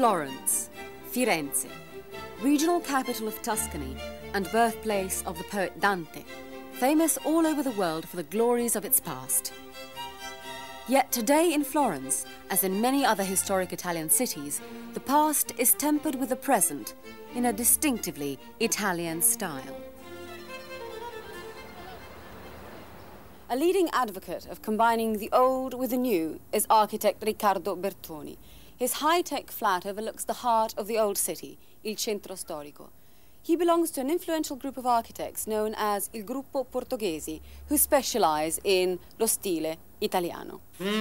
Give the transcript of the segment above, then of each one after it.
Florence, Firenze, regional capital of Tuscany and birthplace of the poet Dante, famous all over the world for the glories of its past. Yet today in Florence, as in many other historic Italian cities, the past is tempered with the present in a distinctively Italian style. A leading advocate of combining the old with the new is architect Riccardo Bertoni. His high-tech flat overlooks the heart of the old city, il Centro Storico. He belongs to an influential group of architects known as il Gruppo Portoghesi, who specialize in lo stile italiano.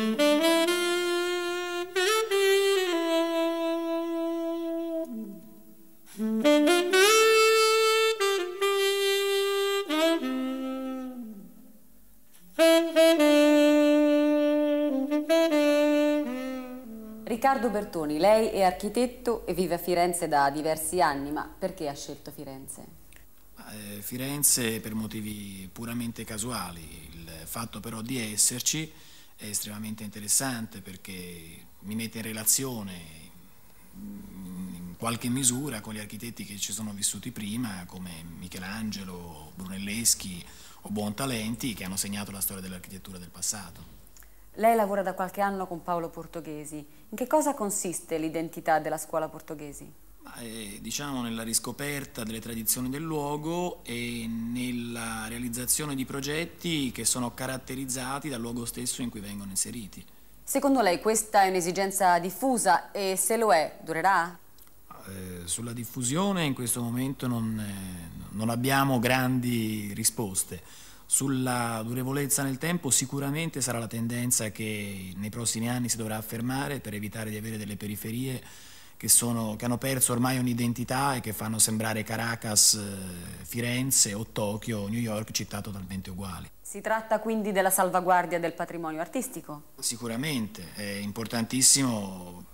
Riccardo Bertoni, lei è architetto e vive a Firenze da diversi anni, ma perché ha scelto Firenze? Firenze per motivi puramente casuali. Il fatto però di esserci è estremamente interessante perché mi mette in relazione in qualche misura con gli architetti che ci sono vissuti prima, come Michelangelo, Brunelleschi o Buontalenti, che hanno segnato la storia dell'architettura del passato. Lei lavora da qualche anno con Paolo Portoghesi. In che cosa consiste l'identità della scuola Portoghesi? Diciamo nella riscoperta delle tradizioni del luogo e nella realizzazione di progetti che sono caratterizzati dal luogo stesso in cui vengono inseriti. Secondo lei questa è un'esigenza diffusa e se lo è, durerà? Sulla diffusione in questo momento non abbiamo grandi risposte. Sulla durevolezza nel tempo sicuramente sarà la tendenza che nei prossimi anni si dovrà affermare per evitare di avere delle periferie che hanno perso ormai un'identità e che fanno sembrare Caracas, Firenze o Tokyo, New York, città totalmente uguali. Si tratta quindi della salvaguardia del patrimonio artistico? Sicuramente, è importantissimo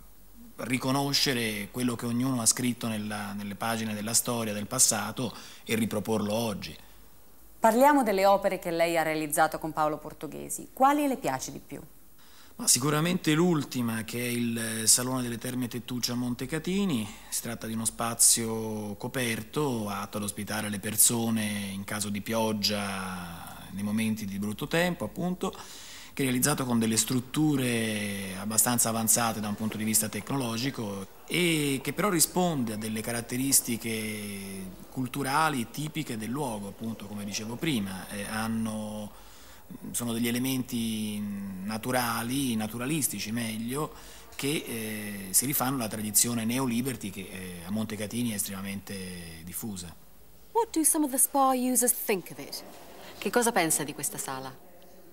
riconoscere quello che ognuno ha scritto nelle pagine della storia del passato e riproporlo oggi. Parliamo delle opere che lei ha realizzato con Paolo Portoghesi. Quali le piace di più? Ma sicuramente l'ultima, che è il Salone delle Terme Tettuccio a Montecatini. Si tratta di uno spazio coperto, atto ad ospitare le persone in caso di pioggia, nei momenti di brutto tempo, appunto, che è realizzato con delle strutture abbastanza avanzate da un punto di vista tecnologico e che però risponde a delle caratteristiche culturali tipiche del luogo, appunto, come dicevo prima. Sono degli elementi naturalistici meglio, che si rifanno alla tradizione neo-liberty che a Montecatini è estremamente diffusa. What do some of the spa users think of it? Che cosa pensa di questa sala?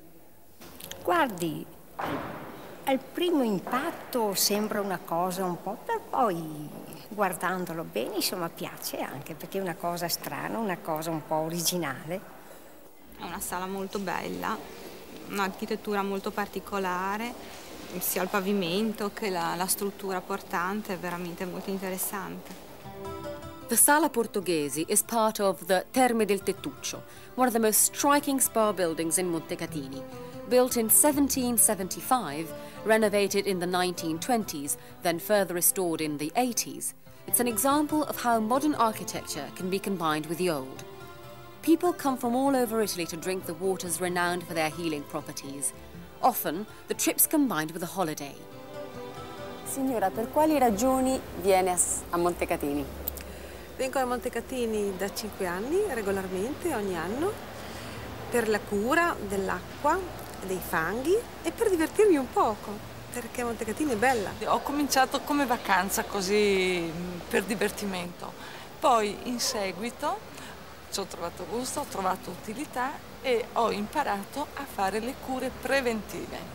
Guardi, al primo impatto sembra una cosa un po', per poi guardandolo bene, insomma, piace anche perché è una cosa strana, una cosa un po' originale. È una sala molto bella, un'architettura molto particolare, sia il pavimento che la struttura portante è veramente molto interessante. The Sala Portoghesi is part of the Terme del Tettuccio, one of the most striking spa buildings in Montecatini. Built in 1775, renovated in the 1920s, then further restored in the 80s, it's an example of how modern architecture can be combined with the old. People come from all over Italy to drink the waters renowned for their healing properties. Often, the trip's combined with a holiday. Signora, per quali ragioni viene a Montecatini? Vengo a Montecatini da 5 anni, regolarmente, ogni anno, per la cura dell'acqua, dei fanghi e per divertirmi un poco, perché Montecatini è bella. Ho cominciato come vacanza, così per divertimento. Poi in seguito ci ho trovato gusto, ho trovato utilità e ho imparato a fare le cure preventive.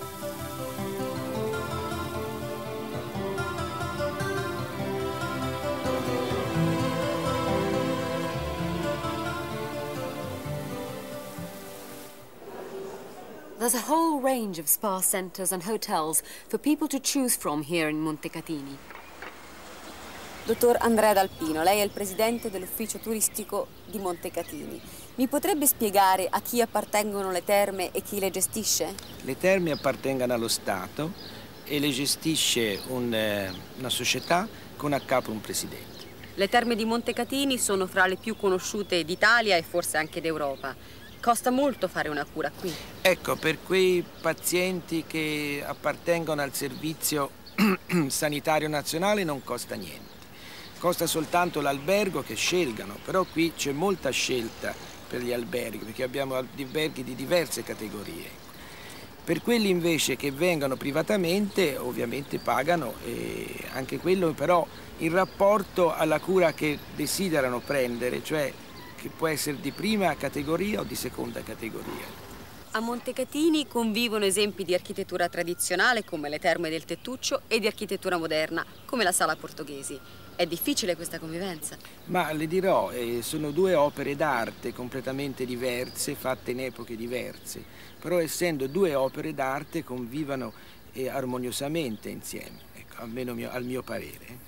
There's a whole range of spa centres and hotels for people to choose from here in Montecatini. Dottor Andrea D'Alpino, lei è il presidente dell'ufficio turistico di Montecatini. Mi potrebbe spiegare a chi appartengono le terme e chi le gestisce? Le terme appartengono allo Stato e le gestisce una società con a capo un presidente. Le terme di Montecatini sono fra le più conosciute d'Italia e forse anche d'Europa. Costa molto fare una cura qui. Ecco, per quei pazienti che appartengono al servizio sanitario nazionale non costa niente. Costa soltanto l'albergo che scelgano, però qui c'è molta scelta per gli alberghi, perché abbiamo alberghi di diverse categorie. Per quelli invece che vengono privatamente ovviamente pagano, e anche quello però in rapporto alla cura che desiderano prendere, cioè che può essere di prima categoria o di seconda categoria. A Montecatini convivono esempi di architettura tradizionale come le terme del Tettuccio e di architettura moderna come la Sala Portoghesi. È difficile questa convivenza? Ma le dirò, sono due opere d'arte completamente diverse, fatte in epoche diverse, però essendo due opere d'arte convivono armoniosamente insieme, ecco, almeno al mio parere.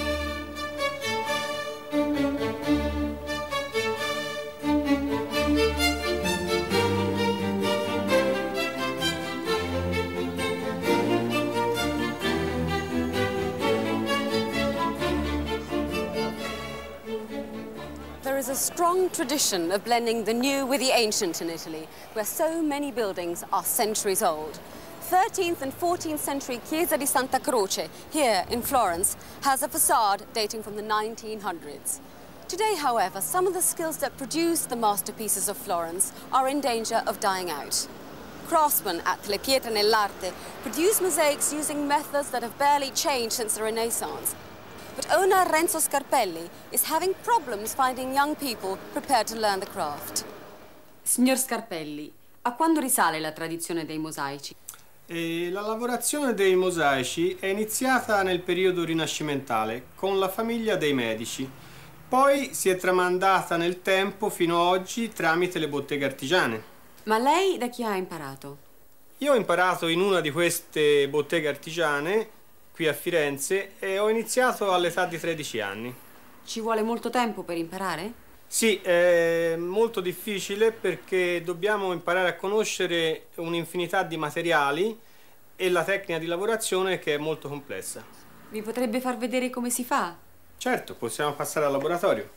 There is a strong tradition of blending the new with the ancient in Italy, where so many buildings are centuries old. 13th and 14th century Chiesa di Santa Croce, here in Florence, has a facade dating from the 1900s. Today, however, some of the skills that produce the masterpieces of Florence are in danger of dying out. Craftsmen at Le Pietre nell'Arte produce mosaics using methods that have barely changed since the Renaissance. But owner Renzo Scarpelli is having problems finding young people prepared to learn the craft. Signor Scarpelli, a quando risale la tradizione dei mosaici? La lavorazione dei mosaici è iniziata nel periodo rinascimentale con la famiglia dei Medici. Poi si è tramandata nel tempo fino ad oggi tramite le botteghe artigiane. Ma lei da chi ha imparato? Io ho imparato in una di queste botteghe artigiane qui a Firenze e ho iniziato all'età di 13 anni. Ci vuole molto tempo per imparare? Sì, è molto difficile perché dobbiamo imparare a conoscere un'infinità di materiali e la tecnica di lavorazione che è molto complessa. Mi potrebbe far vedere come si fa? Certo, possiamo passare al laboratorio.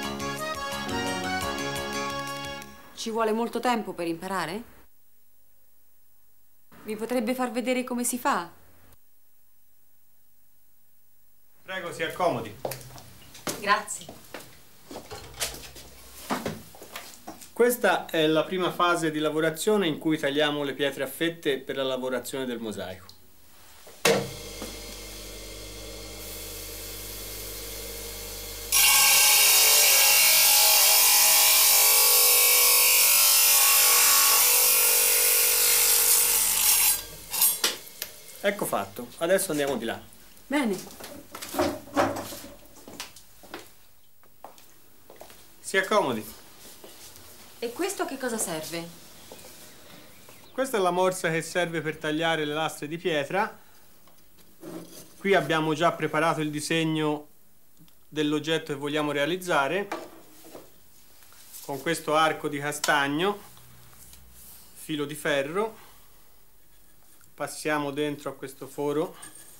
Ci vuole molto tempo per imparare? Mi potrebbe far vedere come si fa? Prego, si accomodi. Grazie. Questa è la prima fase di lavorazione in cui tagliamo le pietre a fette per la lavorazione del mosaico. Ecco fatto, adesso andiamo di là. Bene. Si accomodi. E questo a che cosa serve? Questa è la morsa che serve per tagliare le lastre di pietra. Qui abbiamo già preparato il disegno dell'oggetto che vogliamo realizzare. Con questo arco di castagno, filo di ferro, passiamo dentro a questo foro.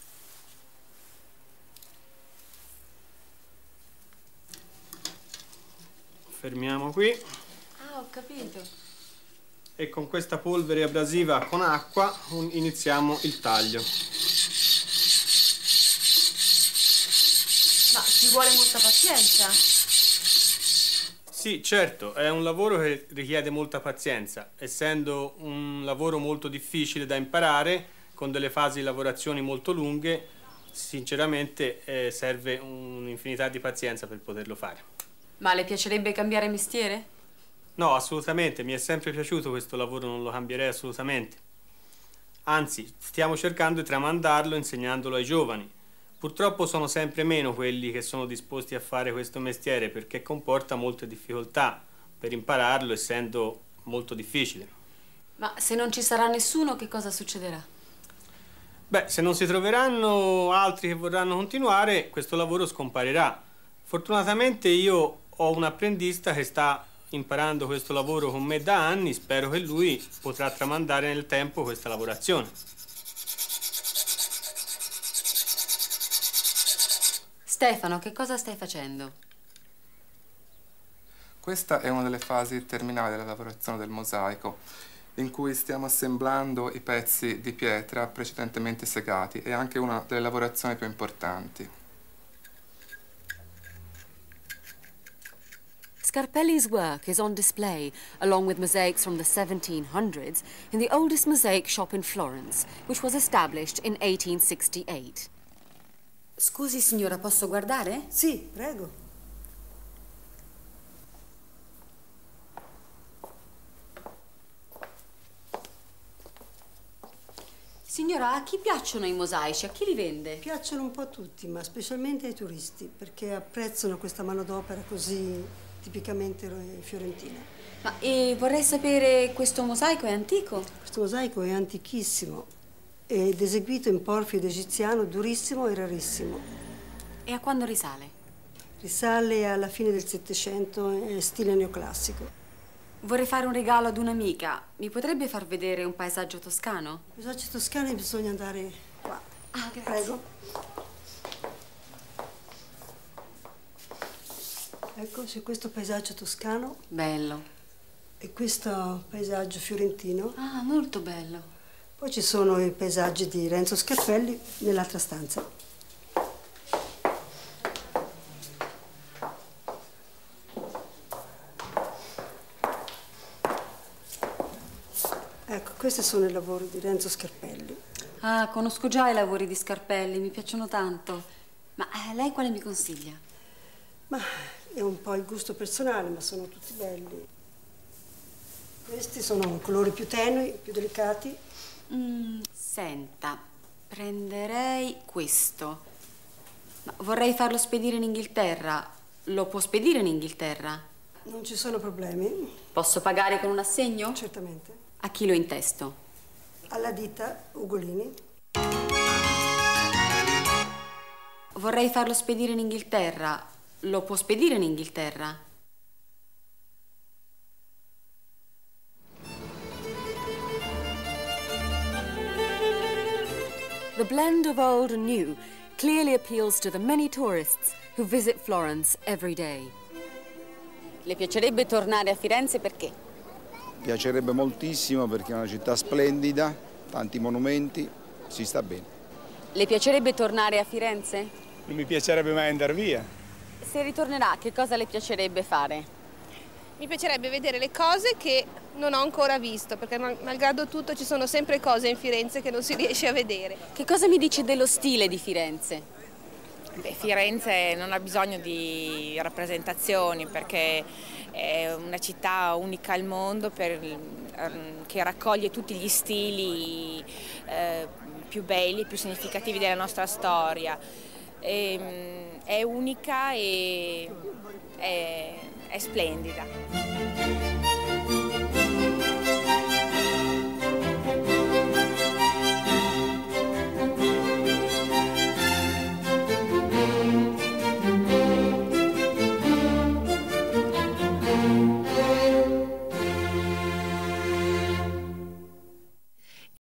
Fermiamo qui. Ah, ho capito. E con questa polvere abrasiva con acqua iniziamo il taglio. Ma ci vuole molta pazienza? Sì, certo, è un lavoro che richiede molta pazienza, essendo un lavoro molto difficile da imparare, con delle fasi di lavorazioni molto lunghe, sinceramente serve un'infinità di pazienza per poterlo fare. Ma le piacerebbe cambiare mestiere? No, assolutamente, mi è sempre piaciuto questo lavoro, non lo cambierei assolutamente. Anzi, stiamo cercando di tramandarlo insegnandolo ai giovani. Purtroppo sono sempre meno quelli che sono disposti a fare questo mestiere perché comporta molte difficoltà per impararlo, essendo molto difficile. Ma se non ci sarà nessuno, che cosa succederà? Beh, se non si troveranno altri che vorranno continuare, questo lavoro scomparirà. Fortunatamente io ho un apprendista che sta imparando questo lavoro con me da anni, spero che lui potrà tramandare nel tempo questa lavorazione. Stefano, che cosa stai facendo? Questa è una delle fasi terminali della lavorazione del mosaico, in cui stiamo assemblando i pezzi di pietra precedentemente segati. È anche una delle lavorazioni più importanti. Scarpelli's work is on display, along with mosaics from the 1700s, in the oldest mosaic shop in Florence, which was established in 1868. Scusi, signora, posso guardare? Sì, prego. Signora, a chi piacciono i mosaici? A chi li vende? Piacciono un po' a tutti, ma specialmente ai turisti, perché apprezzano questa manodopera così tipicamente fiorentina. Ma vorrei sapere, questo mosaico è antico? Questo mosaico è antichissimo ed eseguito in porfido egiziano, durissimo e rarissimo. E a quando risale? Risale alla fine del Settecento, stile neoclassico. Vorrei fare un regalo ad un'amica. Mi potrebbe far vedere un paesaggio toscano? Paesaggi toscani bisogna andare qua. Ah, grazie. Prego. Ecco, c'è questo paesaggio toscano. Bello. E questo paesaggio fiorentino. Ah, molto bello. Poi ci sono i paesaggi di Renzo Scarpelli nell'altra stanza. Ecco, questi sono i lavori di Renzo Scarpelli. Ah, conosco già i lavori di Scarpelli, mi piacciono tanto. Ma lei quale mi consiglia? Ma è un po' il gusto personale, ma sono tutti belli. Questi sono colori più tenui, più delicati. Senta, prenderei questo. Ma vorrei farlo spedire in Inghilterra. Lo può spedire in Inghilterra? Non ci sono problemi. Posso pagare con un assegno? Certamente. A chi lo intesto? Alla ditta Ugolini. Vorrei farlo spedire in Inghilterra. Lo può spedire in Inghilterra? The blend of old and new clearly appeals to the many tourists who visit Florence every day. Le piacerebbe tornare a Firenze perché? Piacerebbe moltissimo perché è una città splendida, tanti monumenti, si sta bene. Le piacerebbe tornare a Firenze? Non mi piacerebbe mai andare via. Se ritornerà, che cosa le piacerebbe fare? Mi piacerebbe vedere le cose che non ho ancora visto, perché malgrado tutto ci sono sempre cose in Firenze che non si riesce a vedere. Che cosa mi dice dello stile di Firenze? Beh, Firenze non ha bisogno di rappresentazioni perché è una città unica al mondo che raccoglie tutti gli stili più belli, più significativi della nostra storia. È unica e è splendida.